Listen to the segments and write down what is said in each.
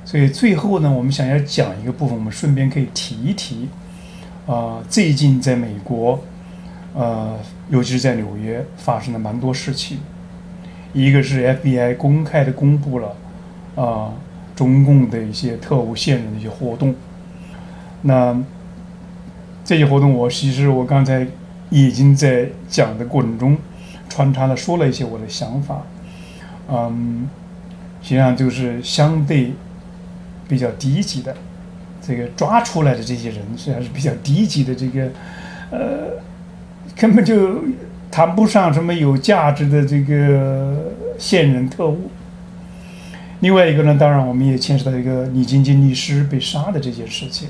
所以最后呢，我们想要讲一个部分，我们顺便可以提一提，最近在美国，尤其是在纽约发生了蛮多事情。一个是 FBI 公开的公布了，中共的一些特务线人的一些活动。那这些活动其实我刚才已经在讲的过程中穿插了说了一些我的想法，实际上就是相对比较低级的，这个抓出来的这些人实际上是比较低级的，这个根本就谈不上什么有价值的这个线人特务。另外一个呢，当然我们也牵扯到一个李晶晶律师被杀的这件事情，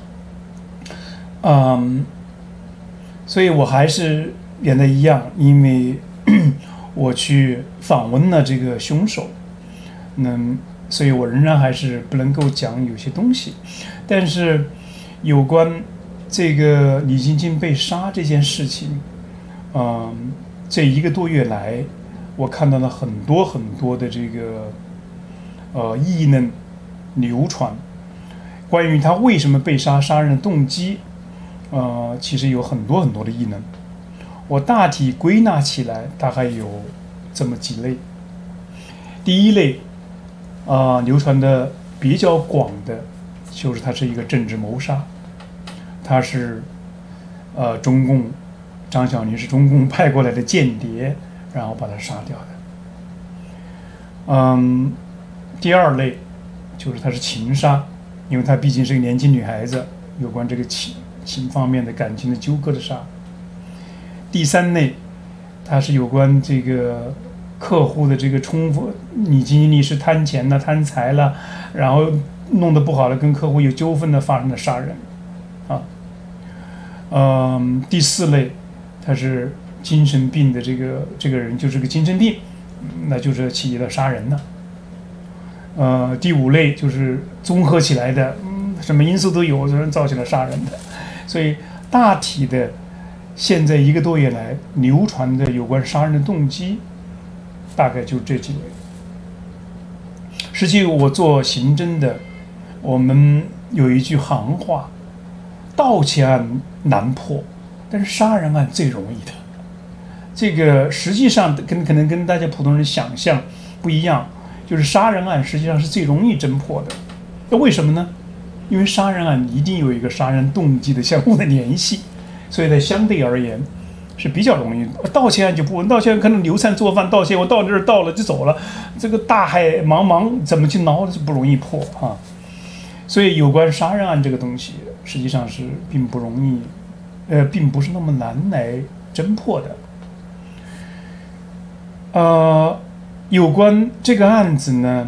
所以我还是演的一样，因为我去访问了这个凶手，所以我仍然还是不能够讲有些东西。但是有关这个李晶晶被杀这件事情，这1个多月来，我看到了很多很多的这个议论流传，关于他为什么被杀、杀人的动机，其实有很多很多的议论。我大体归纳起来，大概有这么几类。第一类，流传的比较广的，就是它是一个政治谋杀，它是中共张小宁是中共派过来的间谍，然后把他杀掉的。第二类就是它是情杀，因为她毕竟是个年轻女孩子，有关这个情方面的感情的纠葛的杀。第三类，它是有关这个客户的这个冲突，你经理是贪钱了、贪财了，然后弄得不好了，跟客户有纠纷的发生的杀人，第四类，他是精神病的这个人就是个精神病，那就是起义的杀人了。第五类就是综合起来的，什么因素都有，人造成了杀人的。所以大体的，现在1个多月来流传的有关杀人的动机，大概就这几类。实际我做刑侦的，我们有一句行话：盗窃案难破，但是杀人案最容易的。这个实际上可能跟大家普通人想象不一样，就是杀人案实际上是最容易侦破的。那为什么呢？因为杀人案一定有一个杀人动机的相互的联系，所以它相对而言是比较容易。盗窃案就不，盗窃案可能流散做饭，盗窃我到这儿到了就走了，这个大海茫茫怎么去挠就不容易破啊。所以有关杀人案这个东西，实际上是并不容易，并不是那么难来侦破的。有关这个案子呢，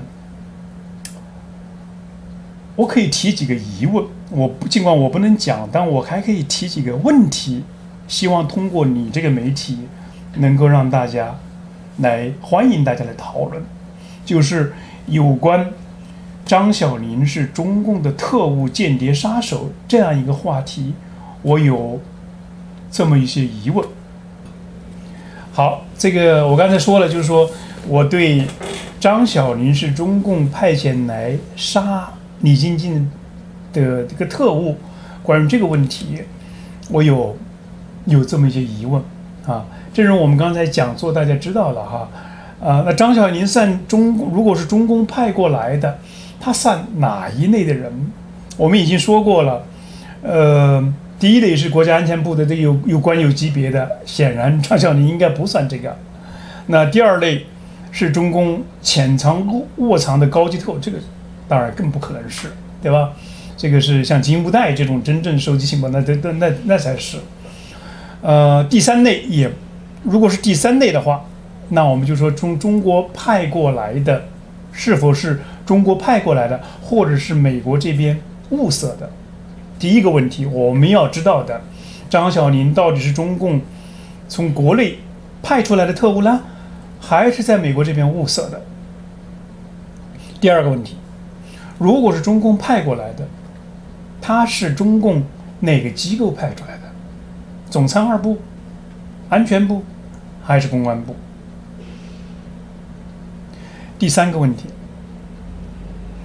我可以提几个疑问，尽管我不能讲，但我还可以提几个问题，希望通过你这个媒体能够让大家欢迎大家来讨论，就是有关张小宁是中共的特务间谍杀手这样一个话题，我有这么一些疑问。好，这个我刚才说了，就是说我对张小宁是中共派遣来杀李晶晶的这个特务，关于这个问题，我有这么一些疑问啊。正如我们刚才讲座大家知道了哈，那张小宁如果是中共派过来的，他算哪一类的人？我们已经说过了，第一类是国家安全部的这个有官有级别的，显然张小宁应该不算这个。那第二类是中共潜藏卧藏的高级特务，这个当然更不可能是，对吧？这个是像金无代这种真正收集情报，那才是。第三类如果是第三类的话，那我们就说从中国派过来的，是否是中国派过来的，或者是美国这边物色的？第一个问题我们要知道的，张小宁到底是中共从国内派出来的特务呢，还是在美国这边物色的？第二个问题，如果是中共派过来的，他是中共哪个机构派出来的？总参二部、安全部还是公安部？第三个问题，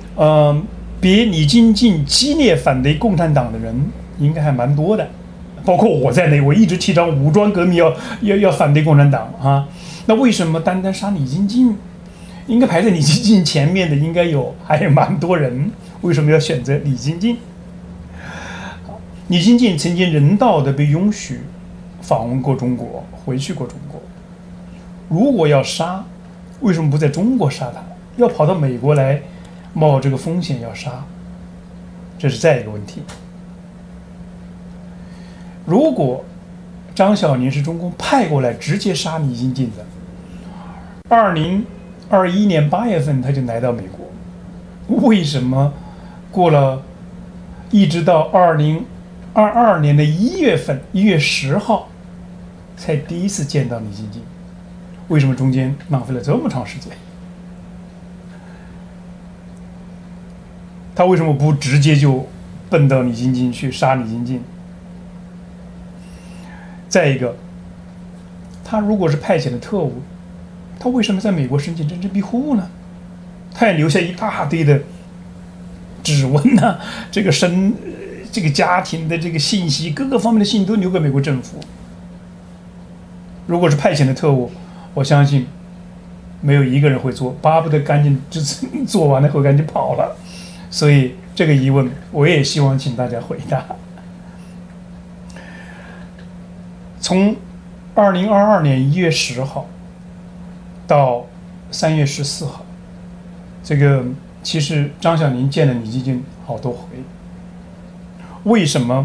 比李金进激烈反对共产党的人应该还蛮多的，包括我在内，我一直提倡武装革命要反对共产党啊。那为什么单单杀李金进？应该排在李金进前面的应该还有蛮多人，为什么要选择李金进？李金进曾经人道的被允许访问过中国，回去过中国。如果要杀，为什么不在中国杀他？要跑到美国来冒这个风险要杀？这是再一个问题。如果张小宁是中共派过来直接杀李金进的，2021年8月份他就来到美国，为什么过了一直到2022年的1月份1月10号才第一次见到李金进？为什么中间浪费了这么长时间？他为什么不直接就奔到李金进去杀李金进？再一个，他如果是派遣的特务，他为什么在美国申请政治庇护呢？他也留下一大堆的指纹呐、这个家庭的这个信息，各个方面的信息都留给美国政府。如果是派遣的特务，我相信没有一个人会做，巴不得赶紧做完了后赶紧跑了。所以这个疑问，我也希望请大家回答。从2022年1月10号到3月14号，这个其实张小宁见了李金进好多回。为什么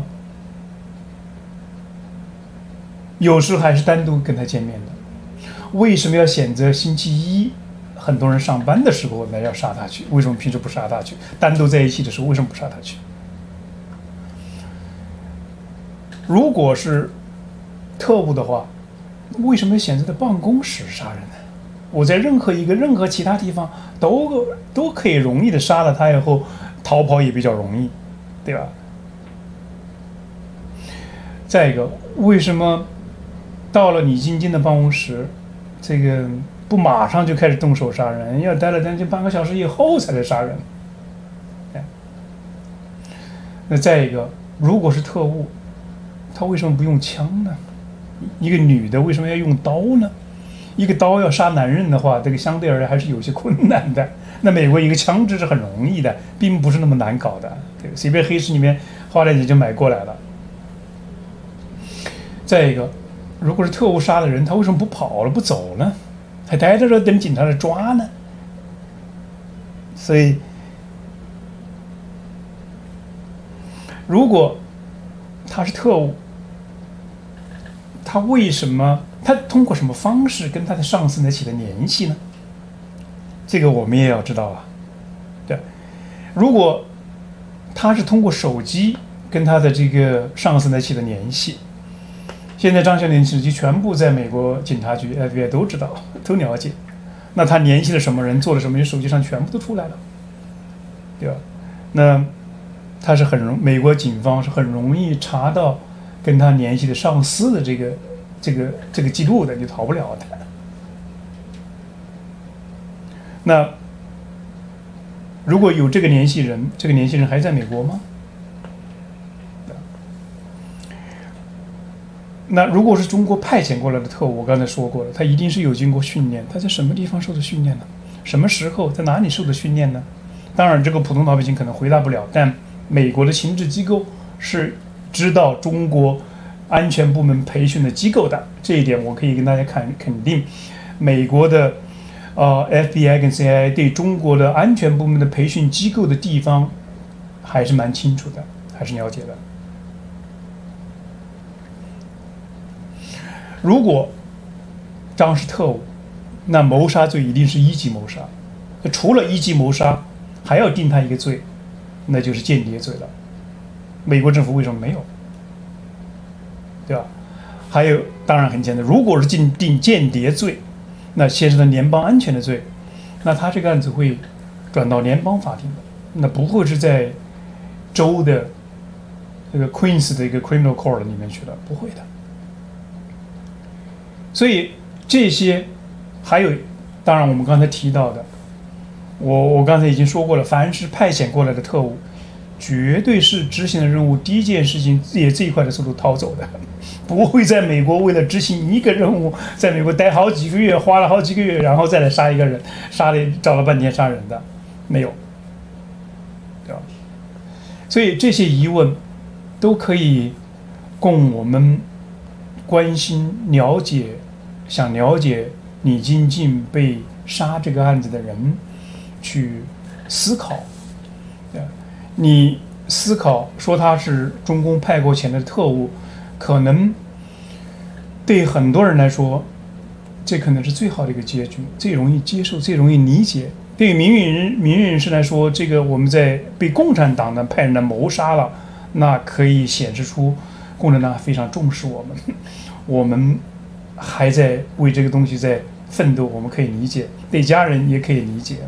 有时候还是单独跟他见面的？为什么要选择星期一很多人上班的时候来要杀他去？为什么平时不杀他去？单独在一起的时候为什么不杀他去？如果是特务的话，为什么选择在办公室杀人呢？我在任何其他地方都可以容易的杀了他以后逃跑也比较容易，对吧？再一个，为什么到了李金进的办公室，这个不马上就开始动手杀人，要待了将近半个小时以后才来杀人？那再一个，如果是特务，他为什么不用枪呢？一个女的为什么要用刀呢？一个刀要杀男人的话，这个相对而言还是有些困难的。那美国一个枪支是很容易的，并不是那么难搞的，对，随便黑市里面花点钱就买过来了。再一个，如果是特务杀的人，他为什么不跑了不走呢？还待在这等警察来抓呢？所以，如果他是特务，他为什么他通过什么方式跟他的上司来起了联系呢？这个我们也要知道啊。对，如果他是通过手机跟他的这个上司来起了联系，现在张小宁手机全部在美国警察局 FBI 都知道都了解，那他联系了什么人，做了什么，手机上全部都出来了，对吧？那他是美国警方是很容易查到跟他联系的上司的这个记录的，你逃不了的。那如果有这个联系人，这个联系人还在美国吗？那如果是中国派遣过来的特务，我刚才说过了，他一定是有经过训练。他在什么地方受的训练呢？什么时候在哪里受的训练呢？当然，这个普通老百姓可能回答不了，但美国的情治机构是知道中国安全部门培训的机构的，这一点我可以跟大家肯定，美国的FBI 跟 CIA 对中国的安全部门的培训机构的地方还是蛮清楚的，还是了解的。如果张是特务，那谋杀罪一定是1级谋杀，除了1级谋杀，还要定他一个罪，那就是间谍罪了。美国政府为什么没有？对吧？还有，当然很简单，如果是定间谍罪，那牵涉到联邦安全的罪，那他这个案子会转到联邦法庭的，那不会是在州的这个 Queens 的一个 Criminal Court 里面去了，不会的。所以这些还有，当然我们刚才提到的， 我刚才已经说过了，凡是派遣过来的特务，绝对是执行的任务第一件事情以最快的速度逃走的，不会在美国为了执行一个任务，在美国待好几个月，花了好几个月，然后再来杀一个人，找了半天杀人的，没有，对吧？所以这些疑问都可以供我们关心、了解、想了解李金进被杀这个案子的人去思考。你思考说他是中共派过前的特务，可能对很多人来说，这可能是最好的一个结局，最容易接受，最容易理解。对于民运人士来说，这个我们在被共产党的派人来谋杀了，那可以显示出共产党非常重视我们，我们还在为这个东西在奋斗，我们可以理解，对家人也可以理解，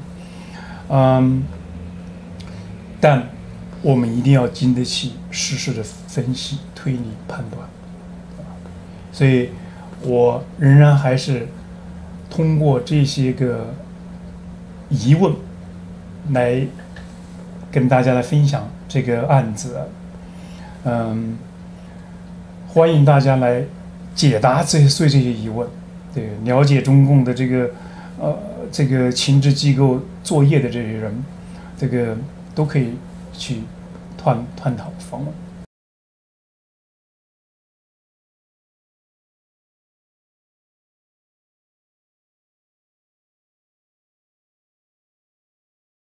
但我们一定要经得起事实的分析、推理、判断。所以，我仍然还是通过这些个疑问来跟大家来分享这个案子。欢迎大家来解答这些疑问，对，了解中共的这个情治机构作业的这些人，这个都可以去探讨访问。